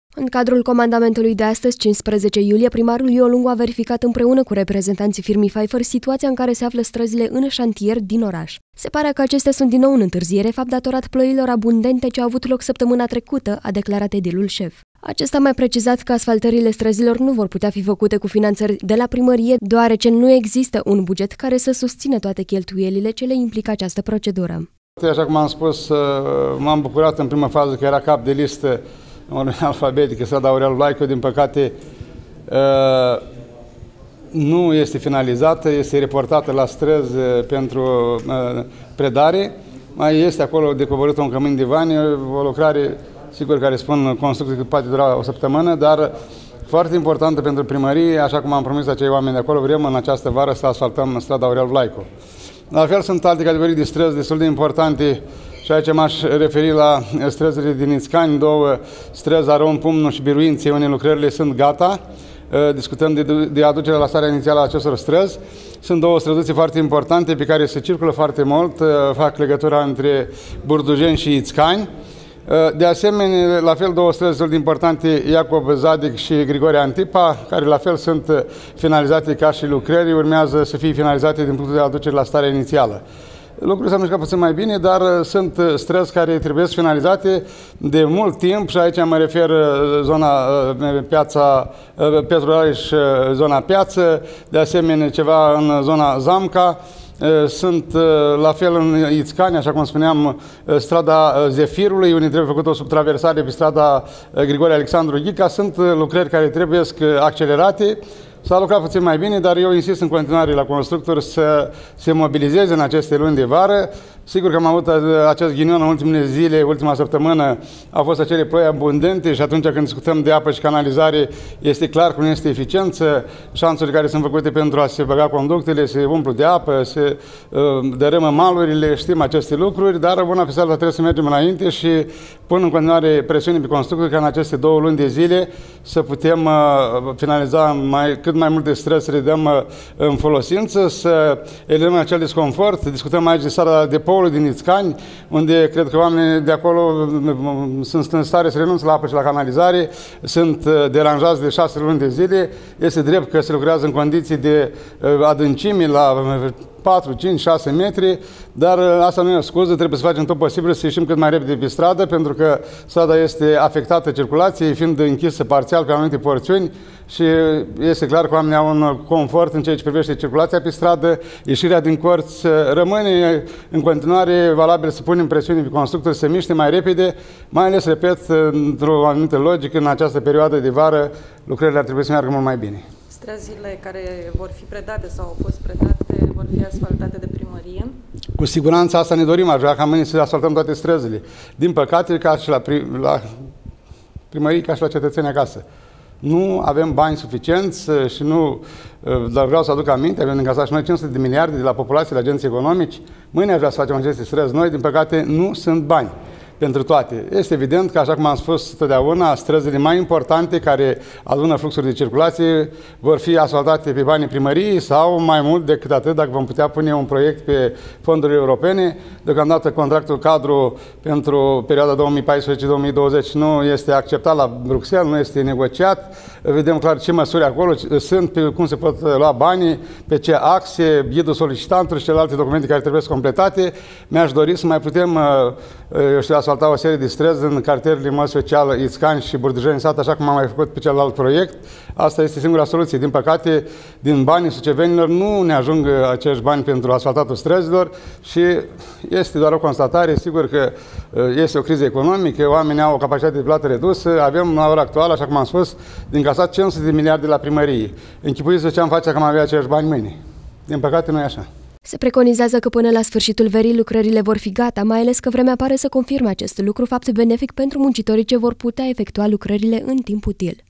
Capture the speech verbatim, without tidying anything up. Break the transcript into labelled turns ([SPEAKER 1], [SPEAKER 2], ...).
[SPEAKER 1] În cadrul comandamentului de astăzi, cincisprezece iulie, primarul Io Lungu a verificat împreună cu reprezentanții firmei Pfeiffer situația în care se află străzile în șantier din oraș. Se pare că acestea sunt din nou în întârziere, fapt datorat ploilor abundente ce au avut loc săptămâna trecută, a declarat edilul șef. Acesta a mai precizat că asfaltările străzilor nu vor putea fi făcute cu finanțări de la primărie, deoarece nu există un buget care să susțină toate cheltuielile ce le implică această procedură.
[SPEAKER 2] Așa cum am spus, m-am bucurat în prima fază că era cap de listă alfabetică, strada Aurel Vlaicu. Din păcate nu este finalizată, este reportată la străzi pentru predare. Mai este acolo de coborât un cămin de vani, o lucrare, sigur, care spun construcție că poate dura o săptămână, dar foarte importantă pentru primărie, așa cum am promis acei oameni de acolo, vrem în această vară să asfaltăm strada Aurel Vlaicu. La fel sunt alte categorii de străzi destul de importante și aici m-aș referi la străzile din Ițcani, două străzi, Aron, Pumnu și Biruințe, unde lucrările sunt gata. Discutăm de, de aducerea la starea inițială a acestor străzi. Sunt două străduțe foarte importante pe care se circulă foarte mult, fac legătura între Burdujeni și Ițcani. De asemenea, la fel două străzi destul de importante, Iacob Zadic și Grigore Antipa, care la fel sunt finalizate ca și lucrări, urmează să fie finalizate din punctul de aducere la starea inițială. Lucrurile s-au mișcat puțin mai bine, dar sunt străzi care trebuie finalizate de mult timp și aici mă refer zona piața Petru Rareș, zona piață, de asemenea ceva în zona Zamca. Sunt la fel în Ițcani, așa cum spuneam, strada Zefirului, unde trebuie făcut o subtraversare pe strada Grigore Alexandru Ghica. Sunt lucrări care trebuie accelerate. S-a lucrat puțin mai bine, dar eu insist în continuare la constructori să se mobilizeze în aceste luni de vară. Sigur că am avut acest ghinion în ultimele zile, ultima săptămână, au fost acele ploi abundente și atunci când discutăm de apă și canalizare, este clar că nu este eficiență. Șanțurile care sunt făcute pentru a se băga conductele, se umplu de apă, se uh, dărâmă malurile, știm aceste lucruri, dar una pe alta trebuie să mergem înainte și pun în continuare presiune pe constructori ca în aceste două luni de zile să putem uh, finaliza mai, cât mai multe străzi, să le dăm uh, în folosință, să eliminăm acel disconfort. Discutăm aici de strada depoului din Ițcani, unde cred că oamenii de acolo sunt în stare să renunțe la apă și la canalizare, sunt deranjați de șase luni de zile. Este drept că se lucrează în condiții de adâncime la patru, cinci, șase metri, dar asta nu e o scuză, trebuie să facem tot posibil să ieșim cât mai repede pe stradă, pentru că strada este afectată circulației, fiind închisă parțial pe anumite porțiuni și este clar că oamenii au un confort în ceea ce privește circulația pe stradă, ieșirea din corți rămâne în continuare valabil să punem presiune pe constructori să se miște mai repede, mai ales, repet, într-o anumită logică, în această perioadă de vară, lucrările ar trebui să meargă mult mai bine.
[SPEAKER 3] Străzile care vor fi predate sau au fost predate vor fi asfaltate de primărie?
[SPEAKER 2] Cu siguranță asta ne dorim, aș vrea ca mâine să asfaltăm toate străzile. Din păcate, ca și la, prim, la primărie, ca și la cetățeni acasă. Nu avem bani suficienți și nu, dar vreau să aduc aminte, avem încasat și noi cinci sute de miliarde de la populație, de agenții economici. Mâine aș vrea să facem aceste străzi noi, din păcate nu sunt bani pentru toate. Este evident că, așa cum am spus totdeauna, străzile mai importante care adună fluxuri de circulație vor fi asfaltate pe banii primăriei sau mai mult decât atât dacă vom putea pune un proiect pe fondurile europene. Deocamdată contractul cadru pentru perioada două mii paisprezece două mii douăzeci nu este acceptat la Bruxelles, nu este negociat. Vedem clar ce măsuri acolo sunt, pe cum se pot lua banii, pe ce axe, ghidul solicitantului și celelalte documente care trebuie completate. Mi-aș dori să mai putem, eu știu, asfalta o serie de străzi în cartierele, în mod special, Ițcani și Burdujeni Sat, așa cum am mai făcut pe celălalt proiect. Asta este singura soluție. Din păcate, din banii sucevenilor nu ne ajung acești bani pentru asfaltatul străzilor și este doar o constatare. Sigur că este o criză economică, oamenii au o capacitate de plată redusă, avem la ora actuală, așa cum am spus, din casat cinci sute de miliarde la primărie. Închipuiți-vă ce am face dacă am avea acești bani mâine. Din păcate nu e așa.
[SPEAKER 1] Se preconizează că până la sfârșitul verii lucrările vor fi gata, mai ales că vremea pare să confirme acest lucru, fapt benefic pentru muncitorii ce vor putea efectua lucrările în timp util.